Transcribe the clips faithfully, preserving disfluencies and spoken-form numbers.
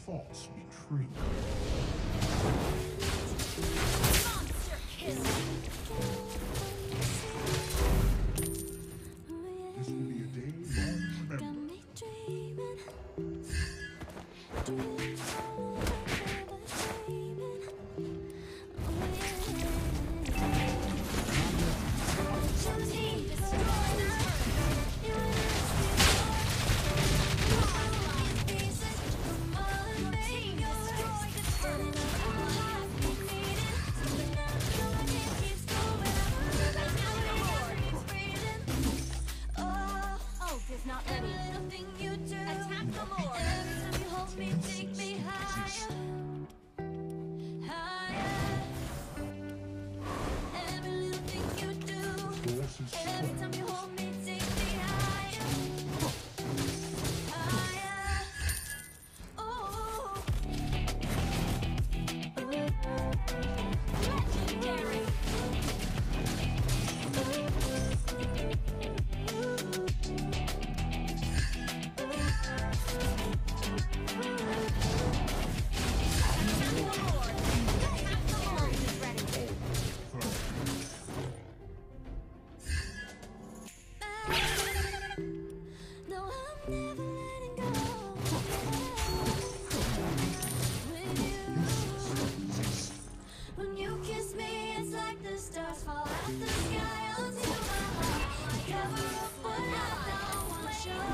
false be true. Monster kill. This will be a day long Got remembered. me dreaming. Dreaming, falling, never dreaming. Your team destroyed the not ready. Every little thing you do. Attack the Lord. Every time you hold me, take me higher. Higher. Every little thing you do. Every time you hold me, take me higher. Higher. Oh. Legendary. No, I'm never letting go. With you. When you kiss me, it's like the stars fall out the sky onto my heart. Cover up what I don't want to show.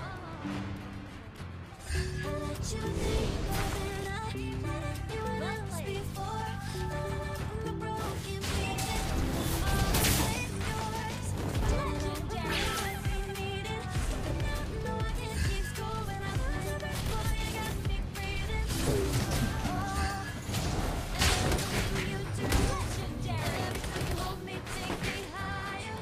I let you think more than I let anyone else before. Running up from the broken pieces. All the same yours. Legendary. We need it. But now I know I can't keep score. When I lose a breath, boy, you got me breathing. Oh. Everything you do, legendary. Every time you hold me, take me higher.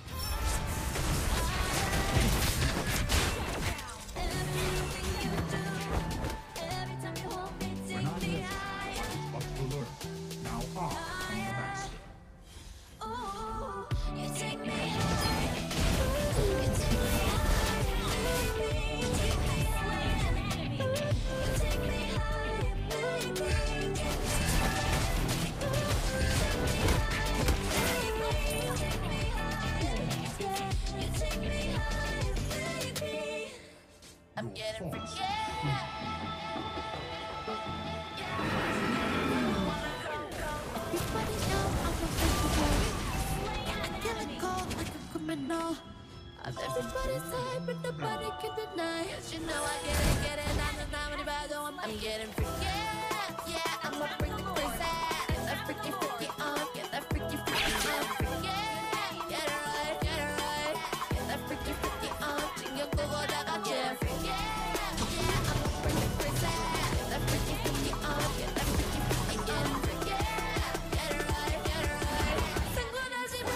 Everything you do, every time you hold me, When take I me left, higher. I was but the learner. Now I am the master. Oh, you take me higher. You take me higher, baby. You take me higher. You take me higher, baby. You take me I'm getting False. freaky. Everybody know I'm unbreakable. I kill it cold like a criminal. I'm everybody's side, but nobody can deny. 'Cause you know I get it, get it. I'm just not anybody, so I'm, I'm getting freaky. Yeah, I'm a freaky crazy. Get that freaky, freaky on. Get that freaky, freaky on. Freaky. Get it right, get it right. Get that freaky, freaky on. 챙겨 끄고 다 같이 freaky. Yeah, I'm a freaky crazy. Get that freaky, freaky on. Get that freaky, freaky, getting freaky. Get it right, get it right. 생각나지 마.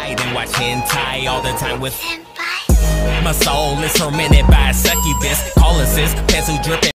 night and watch hentai all the time with My soul is tormented by a succubus. Call us sis, pencil dripping.